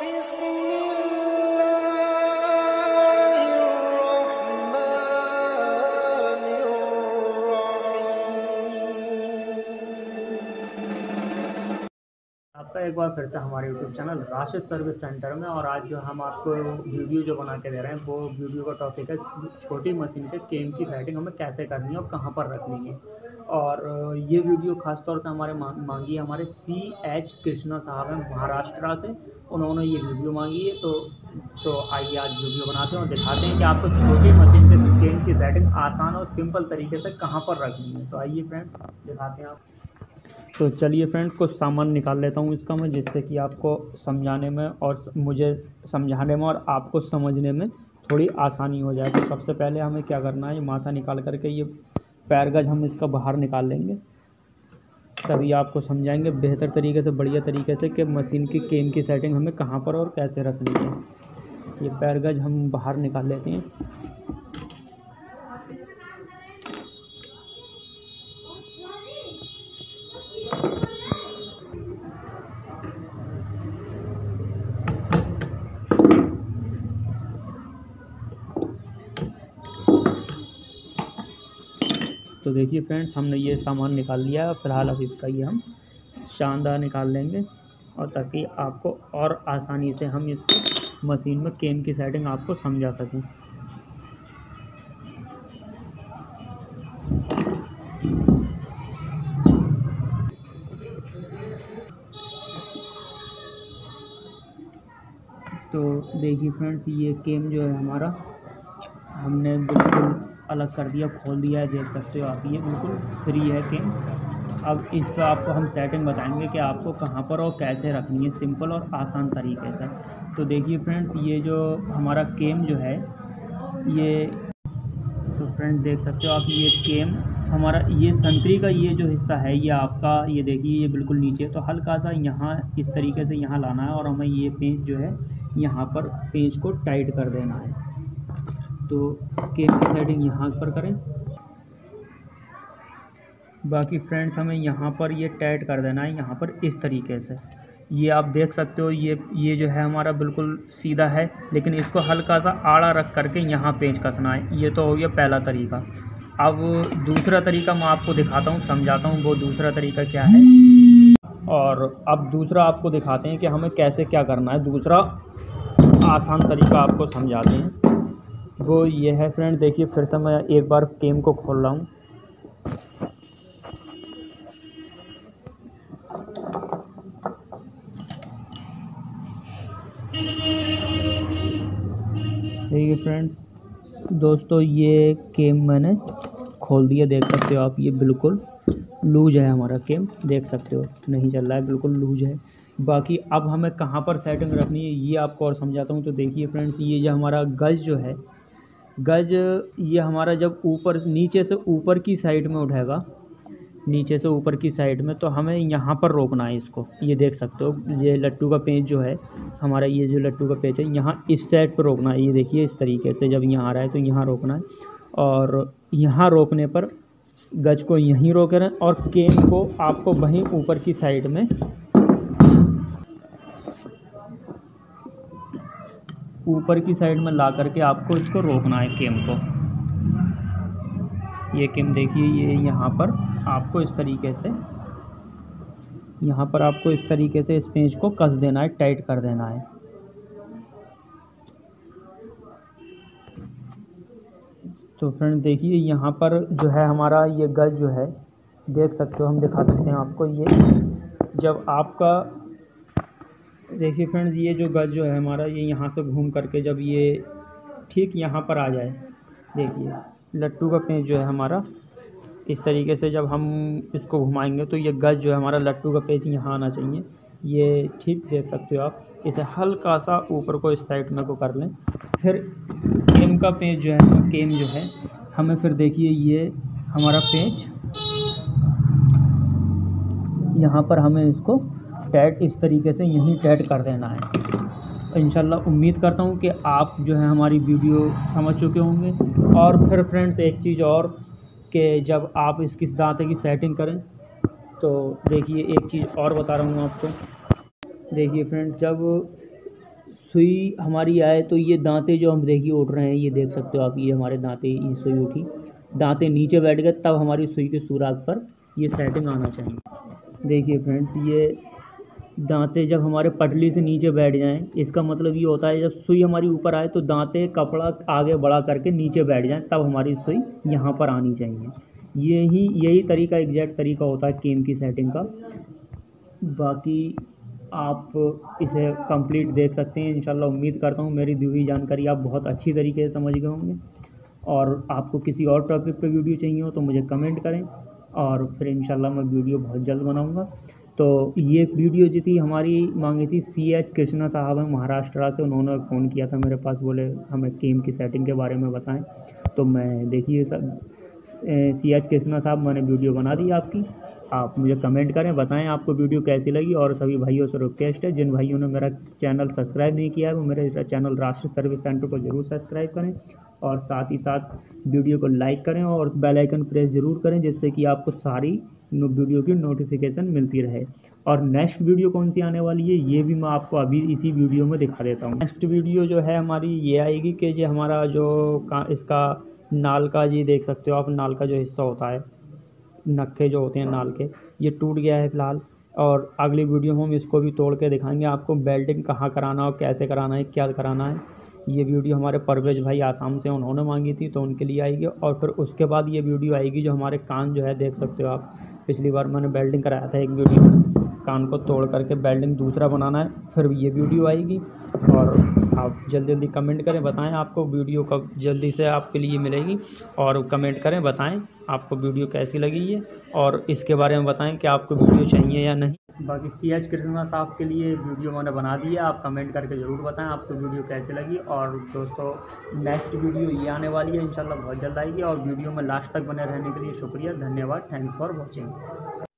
आपका एक बार फिर से हमारे YouTube channel Rashid service centre में। और आज जो हम आपको वीडियो जो बना के दे रहे हैं वो वीडियो का टॉपिक है छोटी मशीन के केम की सेटिंग हमें कैसे करनी है और कहां पर रखनी है। और ये वीडियो खास तौर से हमारे मांगी है हमारे CH कृष्णा साहब हैं महाराष्ट्र से। उन्होंने ये वीडियो मांगी है तो आइए आज वीडियो बनाते हैं और दिखाते हैं कि आपको छोटी मशीन के केम की सेटिंग आसान और सिंपल तरीके से कहाँ पर रखनी है। तो आइए फ्रेंड्स दिखाते हैं आप। तो चलिए फ्रेंड्स कुछ सामान निकाल लेता हूँ इसका मैं, जिससे कि आपको समझाने में और मुझे समझाने में और आपको समझने में थोड़ी आसानी हो जाए। तो सबसे पहले हमें क्या करना है, ये माथा निकाल करके ये पैर गज हम इसका बाहर निकाल लेंगे, तभी आपको समझाएंगे बेहतर तरीके से बढ़िया तरीके से कि मशीन की केम की सेटिंग हमें कहाँ पर और कैसे रखनी है। ये पैर गज हम बाहर निकाल लेते हैं। तो देखिए फ्रेंड्स हमने ये सामान निकाल लिया है। फ़िलहाल अब इसका ये हम शानदार निकाल लेंगे और ताकि आपको और आसानी से हम इसको मशीन में केम की सेटिंग आपको समझा सकें। तो देखिए फ्रेंड्स ये केम जो है हमारा हमने बिल्कुल अलग कर दिया, खोल दिया है, देख सकते हो आप, ये बिल्कुल फ्री है केम। अब इस पर आपको हम सेटिंग बताएंगे कि आपको कहाँ पर और कैसे रखनी है सिंपल और आसान तरीके से। तो देखिए फ्रेंड्स ये जो हमारा केम जो है ये, तो फ्रेंड्स देख सकते हो आप, ये केम हमारा ये संतरी का ये जो हिस्सा है ये आपका, ये देखिए ये बिल्कुल नीचे, तो हल्का सा यहाँ इस तरीके से यहाँ लाना है और हमें ये पेंच जो है यहाँ पर पेंच को टाइट कर देना है। तो केम की सेटिंग यहाँ पर करें। बाकी फ्रेंड्स हमें यहाँ पर ये टाइट कर देना है यहाँ पर इस तरीके से। ये आप देख सकते हो ये जो है हमारा बिल्कुल सीधा है, लेकिन इसको हल्का सा आड़ा रख करके यहाँ पेंच कसना है। ये तो हो गया पहला तरीका। अब दूसरा तरीका मैं आपको दिखाता हूँ, समझाता हूँ वो दूसरा तरीका क्या है। और अब दूसरा आपको दिखाते हैं कि हमें कैसे क्या करना है। दूसरा आसान तरीका आपको समझाते हैं, वो ये है फ्रेंड। देखिए फिर से मैं एक बार केम को खोल रहा हूँ। देखिए फ्रेंड्स दोस्तों ये केम मैंने खोल दिया, देख सकते हो आप, ये बिल्कुल लूज है हमारा केम, देख सकते हो नहीं चल रहा है, बिल्कुल लूज है। बाकी अब हमें कहाँ पर सेटिंग रखनी है ये आपको और समझाता हूँ। तो देखिए फ्रेंड्स ये जो हमारा गज जो है, गज ये हमारा जब ऊपर नीचे से ऊपर की साइड में उठेगा, नीचे से ऊपर की साइड में, तो हमें यहाँ पर रोकना है इसको। ये देख सकते हो ये लट्टू का पेंच जो है हमारा, ये जो लट्टू का पेंच है यहाँ इस साइड पर रोकना है। ये देखिए इस तरीके से जब यहाँ आ रहा है तो यहाँ रोकना है, और यहाँ रोकने पर गज को यहीं रोके रहें और केम को आपको वहीं ऊपर की साइड में, ऊपर की साइड में ला करके आपको इसको रोकना है केम को। ये केम देखिए ये यहाँ पर आपको इस तरीके से, यहाँ पर आपको इस तरीके से इस पेंच को कस देना है, टाइट कर देना है। तो फ्रेंड देखिए यहाँ पर जो है हमारा ये गज जो है, देख सकते हो, हम दिखा सकते हैं आपको। ये जब आपका देखिए फ्रेंड्स ये जो गज जो है हमारा, ये यहाँ से घूम करके जब ये ठीक यहाँ पर आ जाए, देखिए लट्टू का पेंच जो है हमारा इस तरीके से जब हम इसको घुमाएंगे तो ये गज जो है हमारा लट्टू का पेंच यहाँ आना चाहिए। ये ठीक देख सकते हो आप, इसे हल्का सा ऊपर को इस साइड में को कर लें। फिर केम का पेंच जो है, केम जो है हमें फिर देखिए ये हमारा पेंच यहाँ पर हमें इसको टाइट इस तरीके से यहीं टाइट कर देना है। इंशाल्लाह उम्मीद करता हूँ कि आप जो है हमारी वीडियो समझ चुके होंगे। और फिर फ्रेंड्स एक चीज़ और, कि जब आप इसकी दांते की सेटिंग करें तो देखिए एक चीज़ और बता रहा हूँ आपको। देखिए फ्रेंड्स जब सुई हमारी आए तो ये दांते जो हम देखिए उठ रहे हैं, ये देख सकते हो आप, ये हमारे दांते, ये सुई उठी, दांते नीचे बैठ गए, तब हमारी सुई के सुराग पर ये सेटिंग आना चाहिए। देखिए फ्रेंड्स, ये दांते जब हमारे पटली से नीचे बैठ जाएं, इसका मतलब ये होता है जब सुई हमारी ऊपर आए तो दांते कपड़ा आगे बढ़ा करके नीचे बैठ जाएं, तब हमारी सुई यहाँ पर आनी चाहिए। यही तरीका, एग्जैक्ट तरीका होता है केम की सेटिंग का। बाकी आप इसे कंप्लीट देख सकते हैं। इंशाल्लाह उम्मीद करता हूँ मेरी दी हुई जानकारी आप बहुत अच्छी तरीके से समझ गए होंगे। और आपको किसी और टॉपिक पे वीडियो चाहिए हो तो मुझे कमेंट करें, और फिर इंशाल्लाह मैं वीडियो बहुत जल्द बनाऊँगा। तो ये वीडियो जो थी हमारी मांगी थी CH कृष्णा साहब हैं महाराष्ट्र से, उन्होंने फ़ोन किया था मेरे पास, बोले हमें केम की सेटिंग के बारे में बताएं। तो मैं देखिए सब CH कृष्णा साहब, मैंने वीडियो बना दी आपकी। आप मुझे कमेंट करें, बताएं आपको वीडियो कैसी लगी। और सभी भाइयों से रिक्वेस्ट है, जिन भाइयों ने मेरा चैनल सब्सक्राइब नहीं किया है वो मेरे चैनल राष्ट्रीय सर्विस सेंटर को ज़रूर सब्सक्राइब करें, और साथ ही साथ वीडियो को लाइक करें और बेल आइकन प्रेस ज़रूर करें, जिससे कि आपको सारी वीडियो की नोटिफिकेशन मिलती रहे। और नेक्स्ट वीडियो कौन सी आने वाली है ये भी मैं आपको अभी इसी वीडियो में दिखा देता हूँ। नेक्स्ट वीडियो जो है हमारी ये आएगी कि ये हमारा जो इसका नाल का, जी देख सकते हो आप, नाल का जो हिस्सा होता है, नक्खे जो होते हैं नाल के, ये टूट गया है फ़िलहाल। और अगली वीडियो में हम इसको भी तोड़ के दिखाएंगे आपको, बेल्टिंग कहाँ कराना है और कैसे कराना है, क्या कराना है। ये वीडियो हमारे परवेज भाई आसाम से, उन्होंने मांगी थी तो उनके लिए आएगी। और फिर उसके बाद ये वीडियो आएगी जो हमारे कान जो है, देख सकते हो आप, पिछली बार मैंने बेल्डिंग कराया था एक वीडियो में, कान को तोड़ करके बेल्डिंग दूसरा बनाना है, फिर ये वीडियो आएगी। और आप जल्दी जल्दी कमेंट करें, बताएं आपको वीडियो कब जल्दी से आपके लिए मिलेगी, और कमेंट करें, बताएं आपको वीडियो कैसी लगी है, और इसके बारे में बताएं कि आपको वीडियो चाहिए या नहीं। बाकी CH कृष्णा साहब के लिए वीडियो मैंने बना दी है, आप कमेंट करके ज़रूर बताएं आपको वीडियो कैसी लगी। और दोस्तों नेक्स्ट वीडियो ये आने वाली है, इंशाल्लाह बहुत जल्द आएगी। और वीडियो में लास्ट तक बने रहने के लिए शुक्रिया, धन्यवाद, थैंक्स फॉर वॉचिंग।